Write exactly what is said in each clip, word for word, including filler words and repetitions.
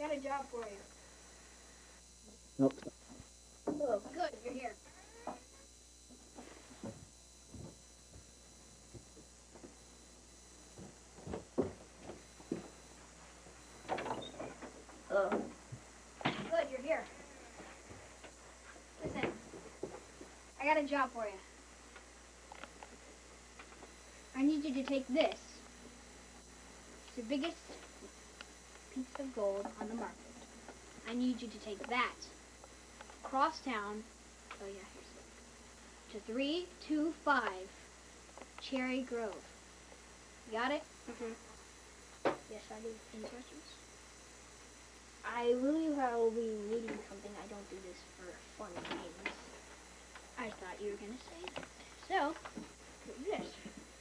got a job for you. Nope. Oh, good, you're here. Hello. Good, you're here. Listen, I got a job for you. I need you to take this. It's the biggest piece of gold on the market. I need you to take that across town. Oh yeah, here's it. To three two five Cherry Grove. You got it? Mm-hmm. Yes, I do. Any questions? I believe I will be needing something. I don't do this for fun games. I thought you were gonna say that. So, take this.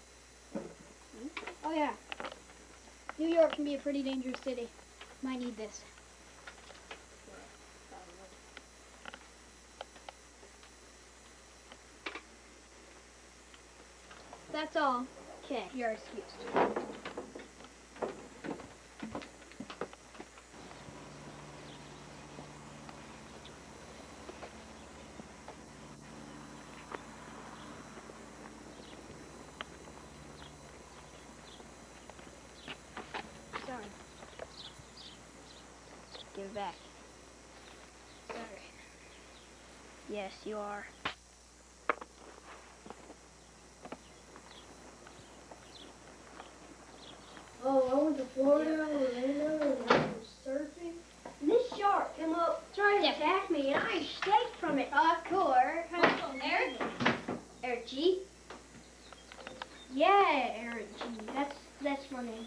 Oh yeah. New York can be a pretty dangerous city. Might need this. That's all. Okay. You're excused. Sorry. Give it back. Sorry. Yes, you are. Oh, I went to Florida, Orlando, and I was surfing. And this shark came up trying to attack me, and I escaped from it. Oh, that's cool. Eric. Eric? Eric G? Yeah, Eric G. That's that's my name.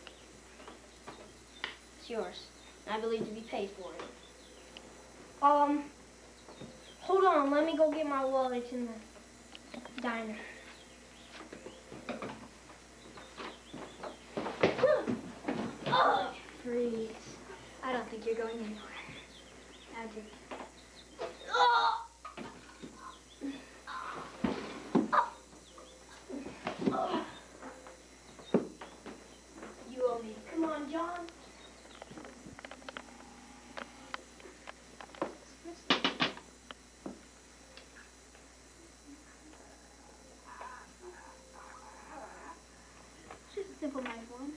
It's yours. I believe to be paid for it. Um, hold on. Let me go get my wallet in the diner. Oh, freeze. I don't think you're going anywhere. Now take it. Oh! You owe me. Come on, John. It's just a simple knife one.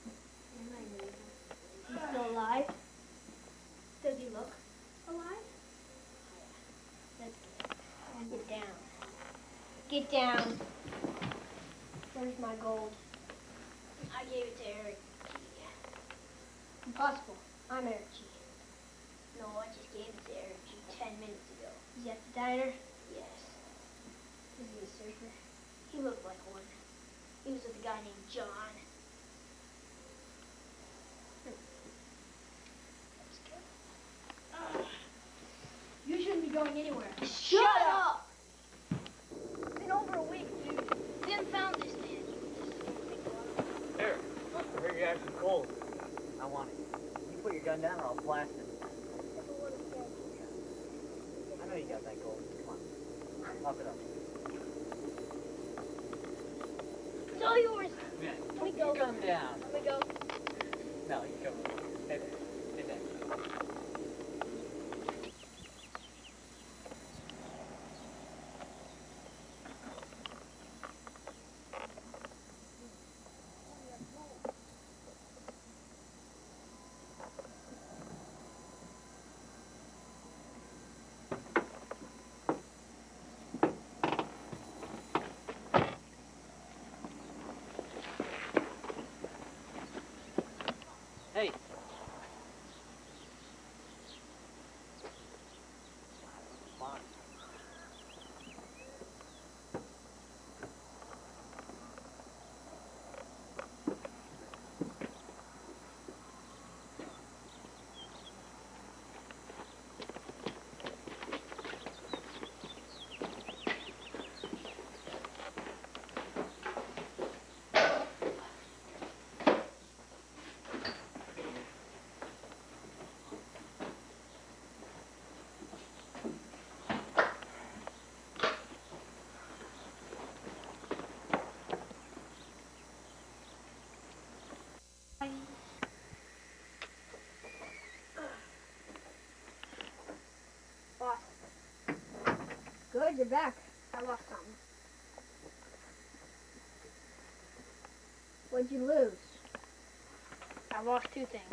He's still alive? Does he look alive? Let's get down. Get down. Where's my gold? I gave it to Eric. Impossible. I'm Eric G. No, I just gave it to Eric G ten minutes ago. Is he at the diner? Yes. Is he a surfer? He looked like one. He was with a guy named John. You shouldn't be going anywhere. Shut up! It's been over a week, dude. We haven't found this man. Here. I heard you have some gold. I want it. You put your gun down or I'll blast it. I know you got that gold. Come on. Pop it up. It's all yours. Yeah. Let me Put go. your gun down. Let me go. No, you come. Stay there. Stay there. good. You're back. I lost something. What'd you lose? I lost two things.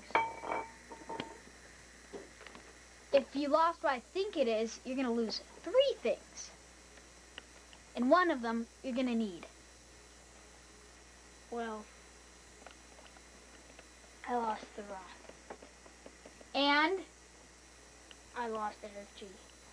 If you lost what I think it is, you're gonna lose three things. And one of them you're gonna need. Well, I lost the rock. And I lost Eric G.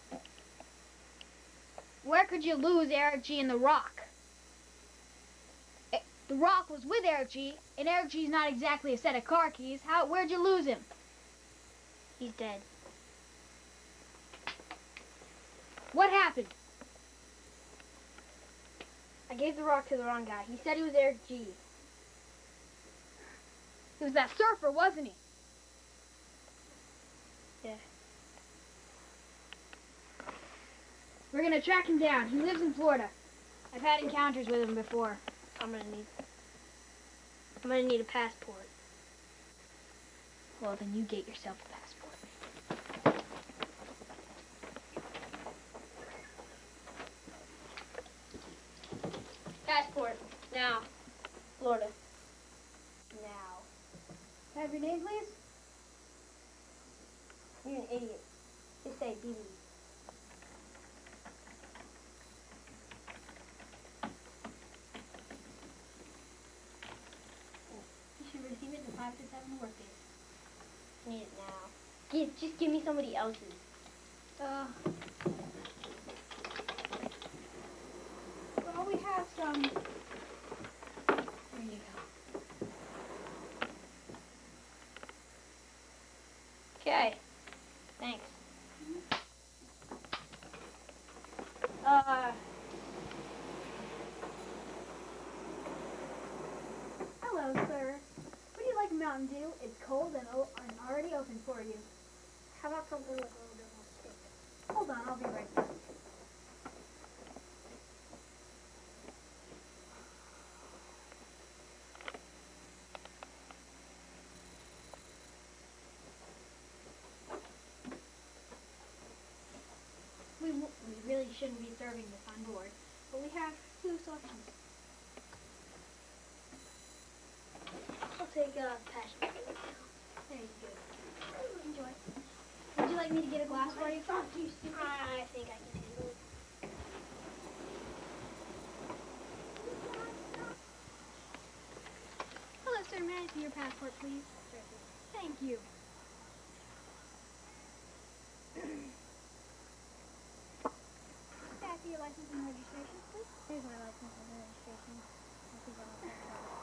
where could you lose Eric G and the rock? Eh, The rock was with Eric G, and Eric G's not exactly a set of car keys. How? Where'd you lose him? He's dead. What happened? I gave the rock to the wrong guy. He said he was Eric G. It was that surfer, wasn't he? Yeah. We're gonna track him down. He lives in Florida. I've had encounters with him before. I'm gonna need. I'm gonna need a passport. Well, then you get yourself a passport. Passport now. Florida. Now. Can I have your name, please? You're an idiot. Just say B B. You should receive it in five to seven workdays. Need it now. Give, just give me somebody else's. Uh. Well, we have some. There you go. Okay. Thanks. Uh. Hello, sir. Would you like a Mountain Dew? It's cold and, o and already open for you. How about something with a little bit more kick? Hold on, I'll be right back. We, w we really shouldn't be serving this on board, but we have two options. I'll take a passport. There you go. Enjoy. Would you like me to get a glass for you? I think I can handle it. Hello, sir. May I see your passport, please? Thank you. May I see your license and registration, please? Here's my license and registration. I think I'm okay with that.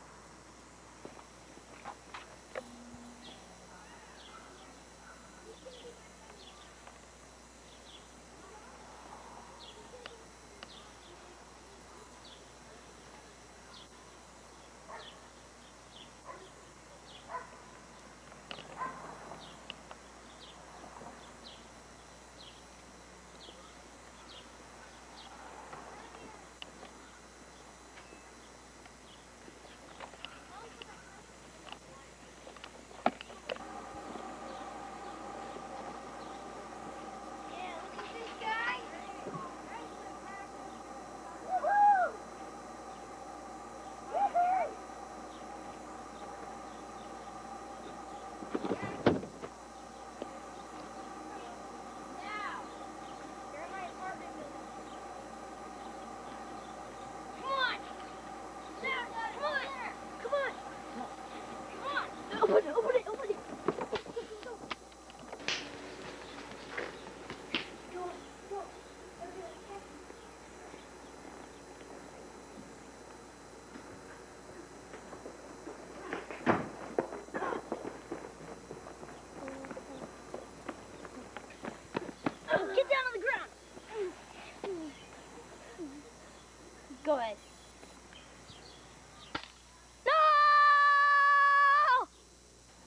Go ahead. No!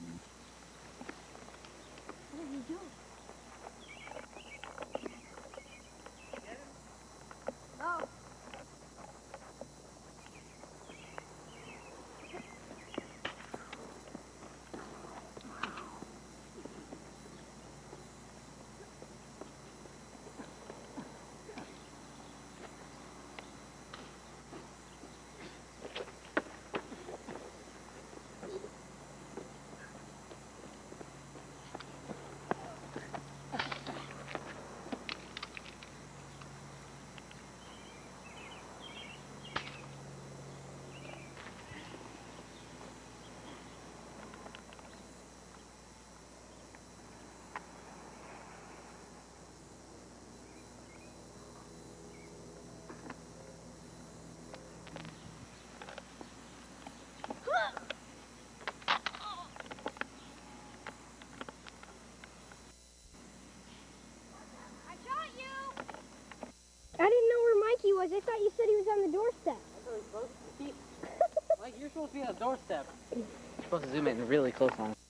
thought you said he was on the doorstep. That's how he's supposed to be. Like, you're supposed to be on the doorstep. You're supposed to zoom in really close on him.